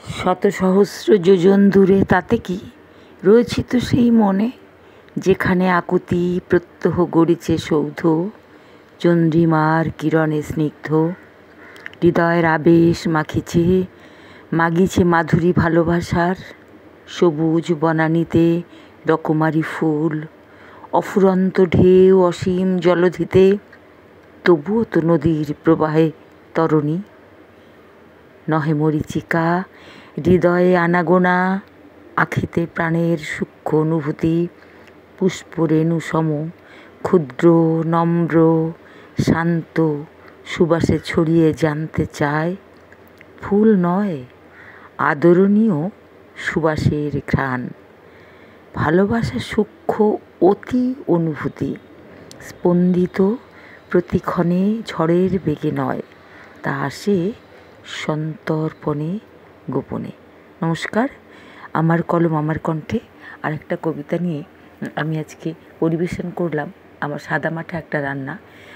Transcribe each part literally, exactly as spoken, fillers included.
শত সহস্র যোজন দূরে তাতে কি, রয়েছি তো সেই মনে, যেখানে আকুতি প্রত্যহ গড়িছে সৌধ, চন্দ্রিমার কিরণে স্নিগ্ধ। হৃদয়ের আবেশ মাখিছে, মাগিছে মাধুরী ভালোবাসার। সবুজ বনানীতে রকমারি ফুল, অফুরন্ত ঢেউ অসীম জলধিতে, তবুও তো নদীর প্রবাহে তরণী। নহে মরীচিকা, হৃদয়ে আনাগোনা, আখিতে প্রাণের সূক্ষ্ম অনুভূতি। পুষ্পরেণু সম ক্ষুদ্র নম্র শান্ত সুবাসে ছড়িয়ে জানতে চায়, ফুল নয় আদরণীয় সুবাসের ঘ্রাণ। ভালোবাসা সূক্ষ্ম অতি অনুভূতি, স্পন্দিত প্রতিক্ষণে ঝড়ের বেগে নয়, তা আসে সন্তর্পণে গোপনে। নমস্কার, আমার কলম আমার কণ্ঠে আরেকটা কবিতা নিয়ে আমি আজকে পরিবেশন করলাম আমার সাদামাঠা একটা রান্না,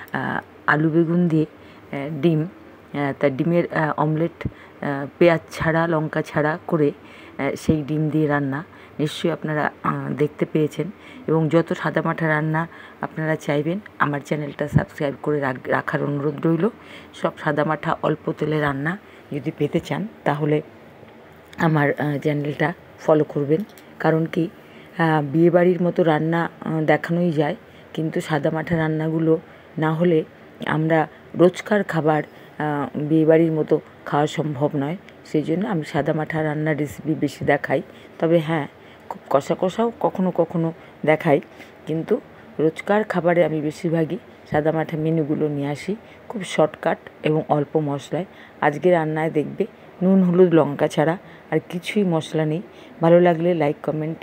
আলু বেগুন দিয়ে ডিম, তা ডিমের অমলেট পেঁয়াজ ছাড়া লঙ্কা ছাড়া করে সেই ডিম দিয়ে রান্না নিশ্চয়ই আপনারা দেখতে পেয়েছেন। এবং যত সাদামাঠা রান্না আপনারা চাইবেন আমার চ্যানেলটা সাবস্ক্রাইব করে রাখার অনুরোধ রইল। সব সাদামাঠা অল্প তেলে রান্না যদি পেতে চান তাহলে আমার চ্যানেলটা ফলো করবেন। কারণ কি, বিয়েবাড়ির মতো রান্না দেখানোই যায়, কিন্তু সাদামাঠা রান্নাগুলো না হলে আমরা রোজকার খাবার বিয়েবাড়ির মতো খাওয়া সম্ভব নয়। সেই জন্য আমি সাদামাঠা রান্নার রেসিপি বেশি দেখাই। তবে হ্যাঁ, খুব কষা কষাও কখনো কখনো দেখাই, কিন্তু রোজকার খাবারে আমি বেশিরভাগই সাদামাঠা মেনুগুলো নিয়ে আসি, খুব শর্টকাট এবং অল্প মশলায়। আজকে রান্নায় দেখবে নুন হলুদ লঙ্কা ছাড়া আর কিছুই মশলা নেই। ভালো লাগলে লাইক কমেন্ট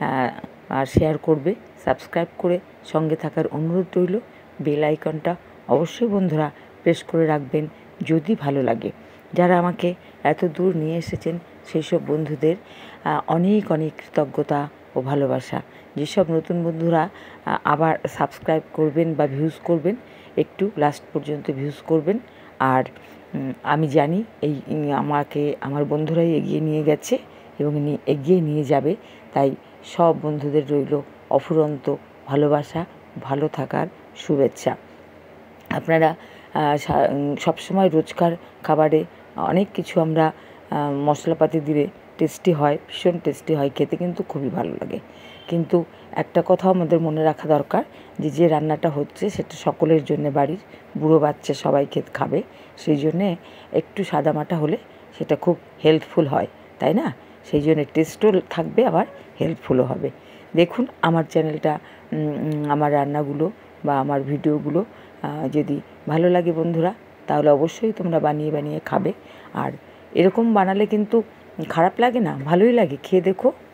আর শেয়ার করবে, সাবস্ক্রাইব করে সঙ্গে থাকার অনুরোধ রইল। বেল আইকনটা অবশ্যই বন্ধুরা প্রেস করে রাখবেন যদি ভালো লাগে। যারা আমাকে এত দূর নিয়ে এসেছেন সেই সব বন্ধুদের অনেক অনেক কৃতজ্ঞতা ও ভালোবাসা। যেসব নতুন বন্ধুরা আবার সাবস্ক্রাইব করবেন বা ভিউজ করবেন, একটু লাস্ট পর্যন্ত ভিউজ করবেন। আর আমি জানি এই আমাকে আমার বন্ধুরাই এগিয়ে নিয়ে গেছে এবং এগিয়ে নিয়ে যাবে, তাই সব বন্ধুদের রইল অফুরন্ত ভালোবাসা, ভালো থাকার শুভেচ্ছা। আপনারা সবসময় রোজকার খাবারে অনেক কিছু আমরা মশলাপাতি দিলে টেস্টি হয়, ভীষণ টেস্টি হয় খেতে, কিন্তু খুবই ভালো লাগে। কিন্তু একটা কথাও আমাদের মনে রাখা দরকার, যে যে রান্নাটা হচ্ছে সেটা সকলের জন্য, বাড়ির বুড়ো বাচ্চা সবাই খেতে খাবে, সেই জন্যে একটু সাদামাটা হলে সেটা খুব হেল্পফুল হয়, তাই না? সেই জন্য টেস্টও থাকবে আবার হেল্পফুলও হবে। দেখুন আমার চ্যানেলটা, আমার রান্নাগুলো বা আমার ভিডিওগুলো যদি ভালো লাগে বন্ধুরা, তাহলে অবশ্যই তোমরা বানিয়ে বানিয়ে খাবে। আর এরকম বানালে কিন্তু খারাপ লাগে না, ভালোই লাগে, খেয়ে দেখো।